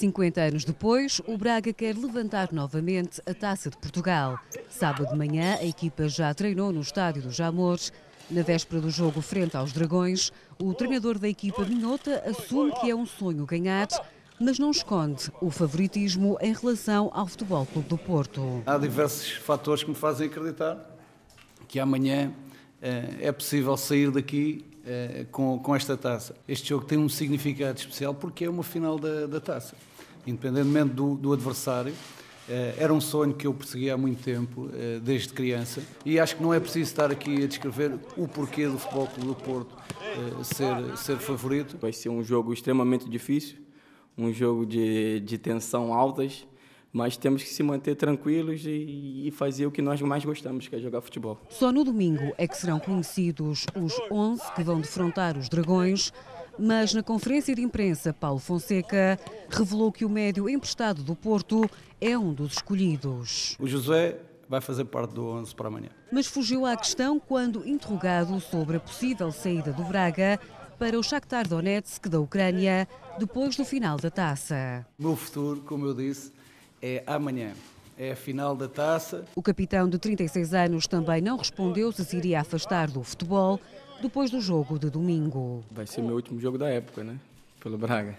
50 anos depois, o Braga quer levantar novamente a Taça de Portugal. Sábado de manhã, a equipa já treinou no estádio dos Jamores. Na véspera do jogo frente aos Dragões, o treinador da equipa Minhota assume que é um sonho ganhar, mas não esconde o favoritismo em relação ao Futebol Clube do Porto. Há diversos fatores que me fazem acreditar que amanhã é possível sair daqui com esta taça. Este jogo tem um significado especial porque é uma final da taça. Independentemente do adversário, era um sonho que eu perseguia há muito tempo, desde criança, e acho que não é preciso estar aqui a descrever o porquê do Futebol Clube do Porto ser favorito. Vai ser um jogo extremamente difícil, um jogo de tensão altas, mas temos que se manter tranquilos e fazer o que nós mais gostamos, que é jogar futebol. Só no domingo é que serão conhecidos os 11 que vão defrontar os Dragões, mas na conferência de imprensa, Paulo Fonseca revelou que o médio emprestado do Porto é um dos escolhidos. O José vai fazer parte do 11 para amanhã. Mas fugiu à questão quando interrogado sobre a possível saída do Braga para o Shakhtar Donetsk da Ucrânia depois do final da taça. O meu futuro, como eu disse, é amanhã. É a final da taça. O capitão de 36 anos também não respondeu se se iria afastar do futebol depois do jogo de domingo. Vai ser o meu último jogo da época, né? Pelo Braga.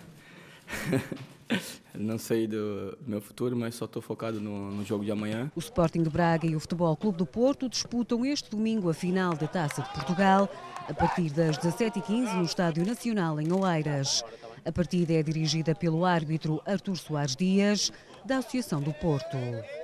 Não sei do meu futuro, mas só estou focado no jogo de amanhã. O Sporting de Braga e o Futebol Clube do Porto disputam este domingo a final da Taça de Portugal, a partir das 17h15 no Estádio Nacional em Oeiras. A partida é dirigida pelo árbitro Artur Soares Dias, da Associação do Porto.